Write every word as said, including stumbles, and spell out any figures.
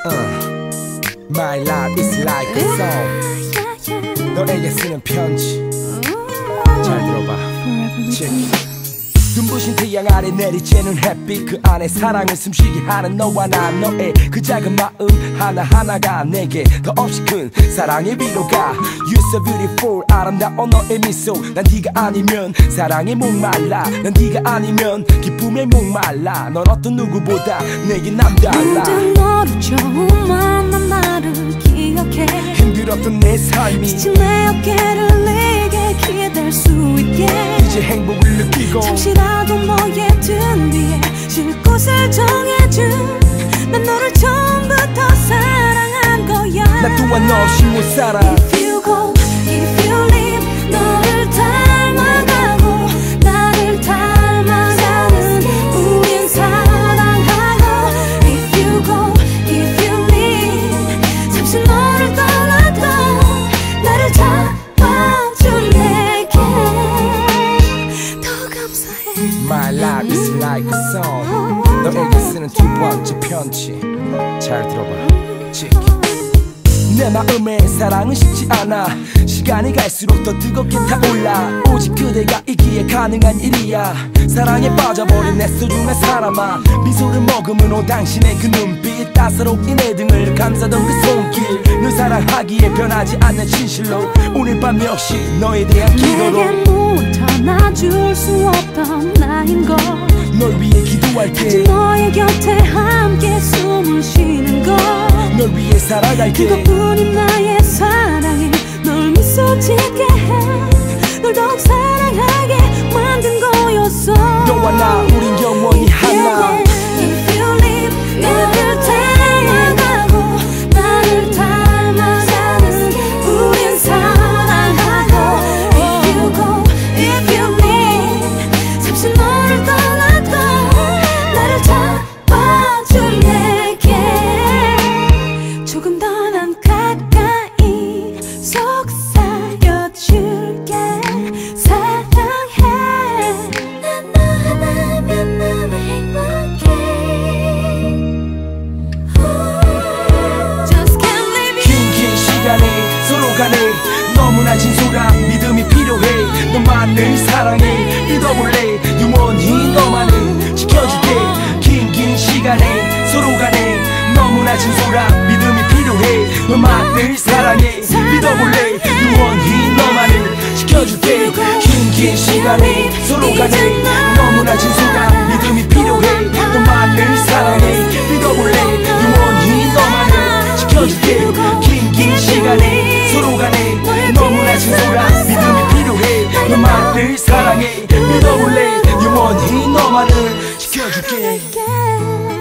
uh. My life is like a song. 너에게 쓰는 편지. 잘 들어봐. 눈부신 태양 아래 내리쬐는 햇빛 그 안에 사랑을 숨쉬게 하는 너와 나 너의 그 작은 마음 하나하나가 내게 더 없이 큰 사랑의 위로가 You're so beautiful 아름다운 너의 미소 난 네가 아니면 사랑에 목말라 난 네가 아니면 기쁨에 목말라 넌 어떤 누구보다 내게 남달라 모든 너를 처음 만난 나를 기억해 힘들었던 내 삶이 지친 내 어깨를 내게 기댈 수 있게 이제 행복을 느끼고 잠시라도 너의 등 뒤에 쉴 곳을 정해준 난 너를 처음부터 사랑한 거야 나 또한 너 없이 못 살아 If you go, if you leave 너를 닮아가고 나를 닮아가는 우린 사랑하고 If you go, if you leave 잠시 너를 떠나도 나를 잡아준 내게 더 감사해 My life is like a song 너에게 쓰는 두 번째 편지 잘 들어봐 지키. 내 마음에 사랑은 식지 않아 시간이 갈수록 더 뜨겁게 타올라 오직 그대가 있기에 가능한 일이야 사랑에 빠져버린 내 소중한 사람아 미소를 머금은 당신의 그 눈빛 따사롭게 내 등을 감싸던 그 손길 널 사랑하기에 변하지 않는 진실로 오늘 밤 역시 너에 대한 기도로 내게 못 안아줄 수 없던 나인 걸 널 위해 기도할게 너의 곁에 함께 숨을 쉬는 걸 널 위해 살아갈게 그것뿐인 나의 사랑이 널 미소 짓게 해 널 더욱 사랑하게 만든 거였어 너와 나 우린 영원히 하나 If you leave 나를 닮아가고 나를 닮아가는 우린 사랑하고 If you go, if you leave 잠시 너를 떠나도 나를 잡아준 내게 조금 더 난 가까이 속삭여줄게 사랑해 난 너 하나면 너무 행복해 Just can't leave you 긴 긴 시간에 서로 간에 너무나 진솔한 믿음이 필요해 너만을 사랑해 믿어볼래 영원히 너만을 지켜줄게 긴 긴 시간에 서로 간에 너무나 진솔한 믿음이 필요해 너만을 사랑해 믿어볼래 영원히 너만을 지켜줄게 긴 긴 시간에 서로 간에 너무나 진솔한 믿음이 필요해 너만을 사랑해 믿어볼래 영원히 너만을 지켜줄게 긴 긴 시간에 서로 간에 너무나 진솔한 믿음이 필요해 너만을 사랑해 믿어볼래 영원히 너만을 지켜줄게